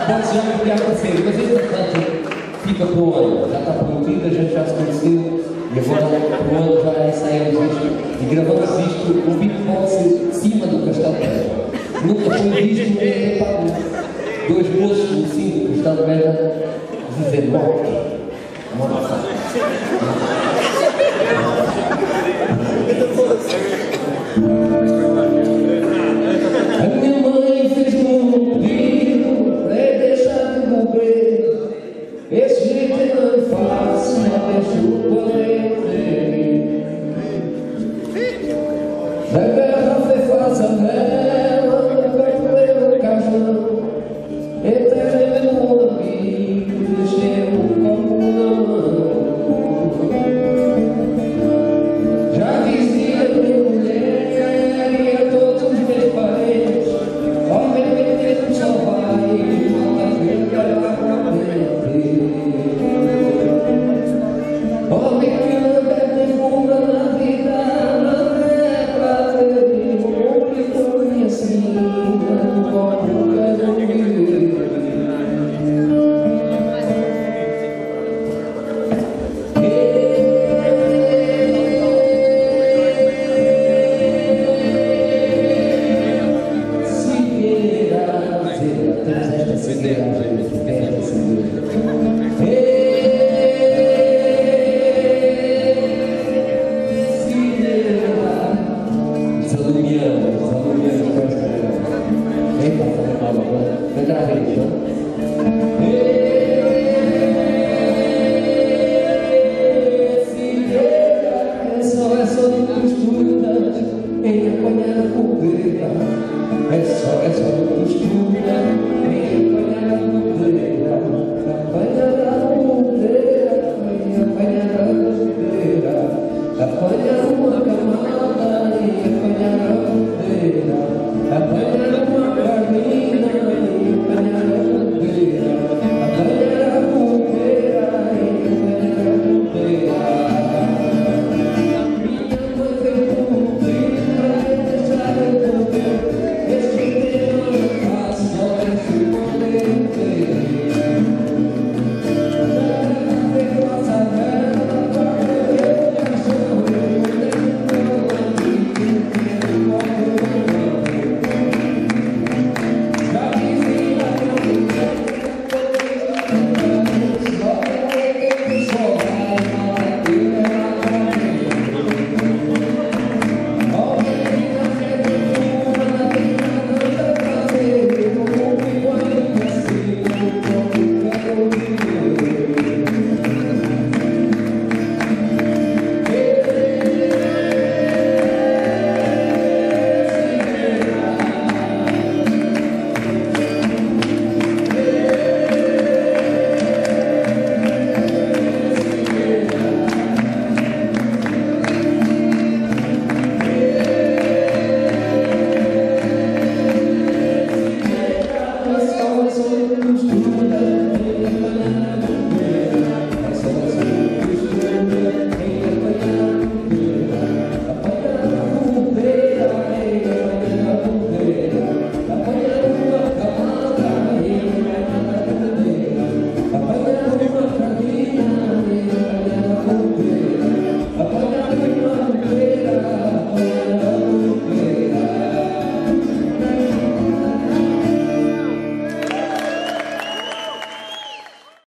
Pode já enviar para sempre, mas entretanto fica para o ano, já está prometido, a gente já se conheceu e agora para o ano já ensaiamos isto e gravamos isto com o beatbox de cima do Castelo de Beja. Nunca foi visto dois moços no cimo do Castelo de Beja dizer morte. A minha mãe fez-me um pedido para deixar de morrer. Esse jeito não é fácil, não deixo o poder. Da garrafa faz a vela, vai comer o caixão. Eterno meu amigo, deixei o copo na mão. Já dizia a minha mulher e a todos os meus parentes: homem mesmo só vai, não tem que acabar com a mente. Homem que anda bebe fura na vida, não é pra ter público e assim não pode viver. É só do costume.